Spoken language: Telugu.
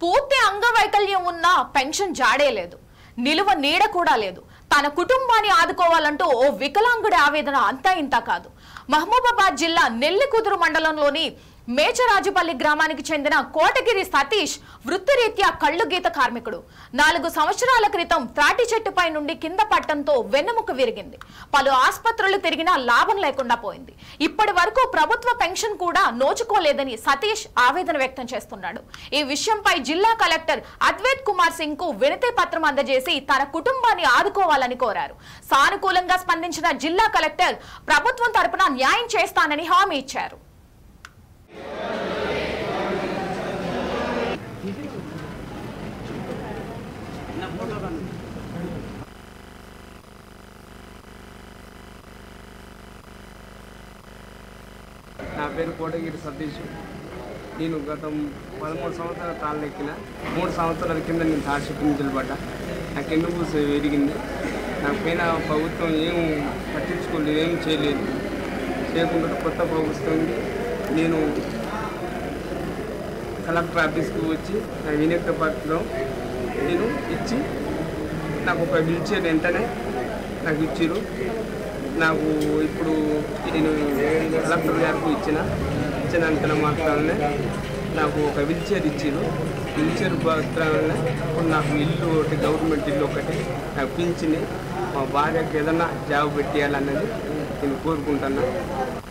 పూర్తి అంగవైకల్యం ఉన్న పెన్షన్ జాడే లేదు, నిలువ నీడ కూడా లేదు. తన కుటుంబాన్ని ఆదుకోవాలంటూ ఓ వికలాంగుడి ఆవేదన అంతా ఇంత కాదు. మహబూబాబాద్ జిల్లా నెల్లికుదురు మండలంలోని మేచరాజుపల్లి గ్రామానికి చెందిన కోటగిరి సతీష్ వృత్తిరీత్యా కళ్ళు గీత కార్మికుడు. 4 సంవత్సరాల క్రితం తాటి చెట్టుపై నుండి కింద పట్టడంతో వెన్నెముక విరిగింది. పలు ఆసుపత్రులు తిరిగినా లాభం లేకుండా పోయింది. ఇప్పటి వరకు ప్రభుత్వ పెన్షన్ కూడా నోచుకోలేదని సతీష్ ఆవేదన వ్యక్తం చేస్తున్నాడు. ఈ విషయంపై జిల్లా కలెక్టర్ అద్వైత్ కుమార్ సింగ్ కు వినతి పత్రం అందజేసి తన కుటుంబాన్ని ఆదుకోవాలని కోరారు. సానుకూలంగా స్పందించిన జిల్లా కలెక్టర్ ప్రభుత్వం తరపున న్యాయం చేస్తానని హామీ ఇచ్చారు. నా పేరు కోటగిరి సతీష్. నేను గత 13 సంవత్సరాల తాళ్ళు ఎక్కిన. 3 సంవత్సరాల కింద నేను తాడి చెట్టు నుంచి నిలబడ్డా. నాకు ఎన్నుపూస విరిగింది. నాకు పైన ప్రభుత్వం ఏం పట్టించుకోలేదు, ఏం చేయలేదు. చేయకుండా కొత్త ప్రభుత్వం నేను కలెక్టర్ ఆఫీస్కి వచ్చి నా వినతి పత్రం నేను ఇచ్చి నాకు ఒక వీల్చైర్ వెంటనే నాకు ఇచ్చారు. నాకు ఇప్పుడు నేను కలెక్టర్ గారికి ఇచ్చినంత మాత్రాలనే నాకు ఒక వీల్చైర్ ఇచ్చారు. వీల్చైర్ పత్రాలనే ఇప్పుడు నాకు ఇల్లు ఒకటి, గవర్నమెంట్ ఇల్లు ఒకటి, నాకు పింఛని, మా భార్యకి ఏదన్నా జాబ్ పెట్టేయాలన్నది నేను కోరుకుంటున్నాను.